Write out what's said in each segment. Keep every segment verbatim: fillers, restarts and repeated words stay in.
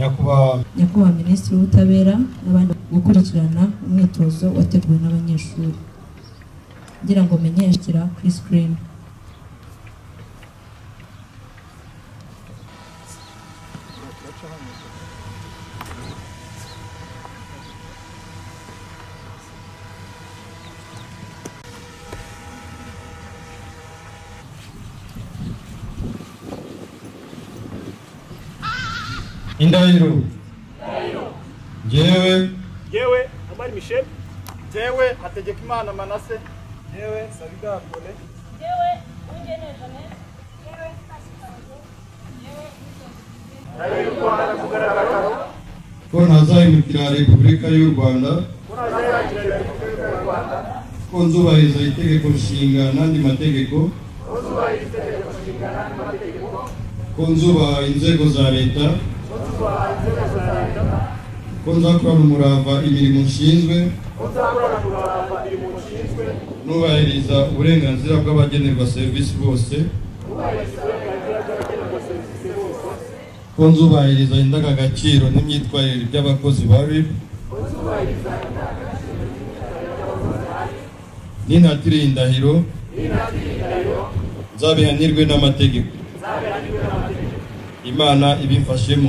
Nyakubahwa Minisitiri w'Ubutabera n'abandi gukurikirana umwitozo wateguwe n'abanyeshuri. Ngira ngo menyeshyira kuri screen. Indahiro. Jewe. Jewe, Amari Michel. Jewe, Hategekimana Manase. Jewe, Sabida Akole. Jewe, Ungene Jeanette. Jewe, Kashikaje. Jewe, Jewe, Rwanda kugaragara. Ko ntazahemukira Repubulika y'u Rwanda. Ko ntazahemukira Repubulika y'u Rwanda. Ko nzubahiriza itegeko nshinga n'andi mategeko. Ko nzubahiriza itegeko nshinga n'andi mategeko. Ko nzubaha inzego za leta. Ko nzakorana umurava imirimo nshinzwe. Nubahiriza uburenganzira bw'abagenerwa serivisi bose. Ko nzubahiriza indangagaciro n'imyitwarire by'abakozi ba R I B. Ninatiriye indahiro. Nzabihanirwe n'amategeko. Imana ibimfashemo.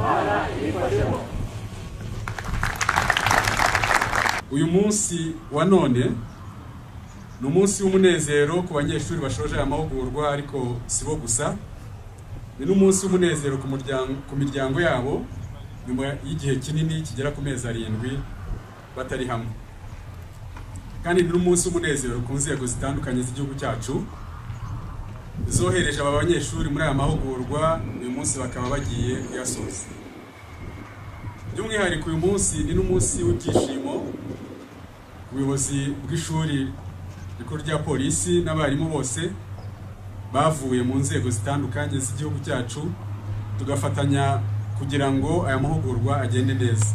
Uyu munsi wa none ni umunsi w'umunezero ku banyeshuri bashoje amahugurwa, ariko sibo gusa, ni n'umunsi w'umunezero ku muryango ku miryango yabo nyuma y'igihe kinini kigera ku mezi arindwi batari hamwe, kandi ni n'umunsi w'umunezero ku nzego zitandukanye z'igihugu cyacu zohereje aba banyeshuri muri aya mahugurwa. Uyu munsi bakaba bagiye kuyasoza. By'umwihariko uyu munsi ni n'umunsi w'ibyishimo ku buyobozi bw'ishuri rikuru rya polisi n'abarimu bose bavuye mu nzego zitandukanye z'igihugu cyacu, tugafatanya kugira ngo aya mahugurwa agende neza.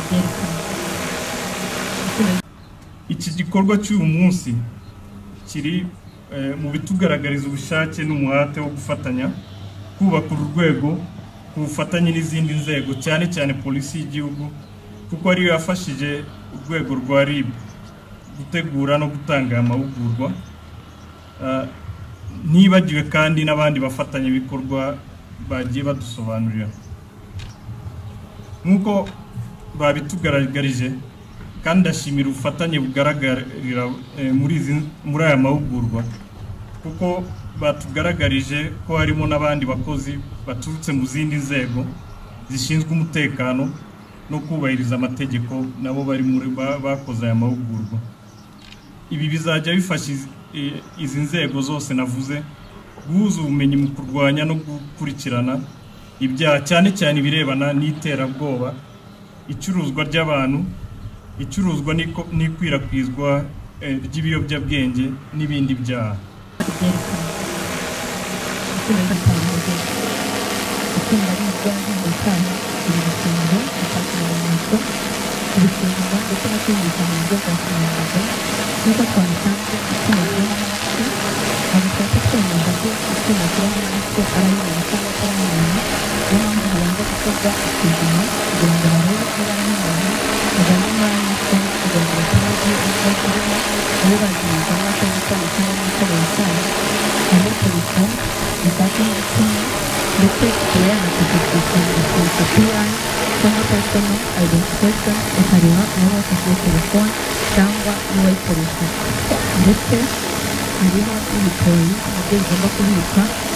Iki gikorwa cy'uyu munsi kiri mu bitugaragariza ubushake n'umuhate wo gufatanya kubaka urwego ku bufatanye n'izindi nzego, cyane cyane polisi y'igihugu, kuko ariyo yafashije urwego rwa R I B gutegura no gutanga amahugurwa. Ntibagiwe kandi n'abandi bafatanya ibikorwa bagiye badusobanurira. Nk'uko babitugaragarije, kandi ndashimira ubufatanye bugaragarira muri muri aya mahugurwa, kuko batugaragarije ko harimo n'abandi bakozi baturutse mu zindi nzego zishinzwe umutekano no kubahiriza amategeko, nabo bari muri bakoze aya mahugurwa. Ibi bizajya bifasha izi nzego zose navuze guhuza ubumenyi mu kurwanya no gukurikirana ibyaha, cyane cyane ibirebana n'iterabwoba, icuruzwa ry'abantu, icuruzwa n'ikwirakwizwa ry'ibiyobyabwenge n'ibindi byaha. cyangwa n'uwayikoresha, ndetse hariho n'ibitoyi nabyo bigomba kubikwa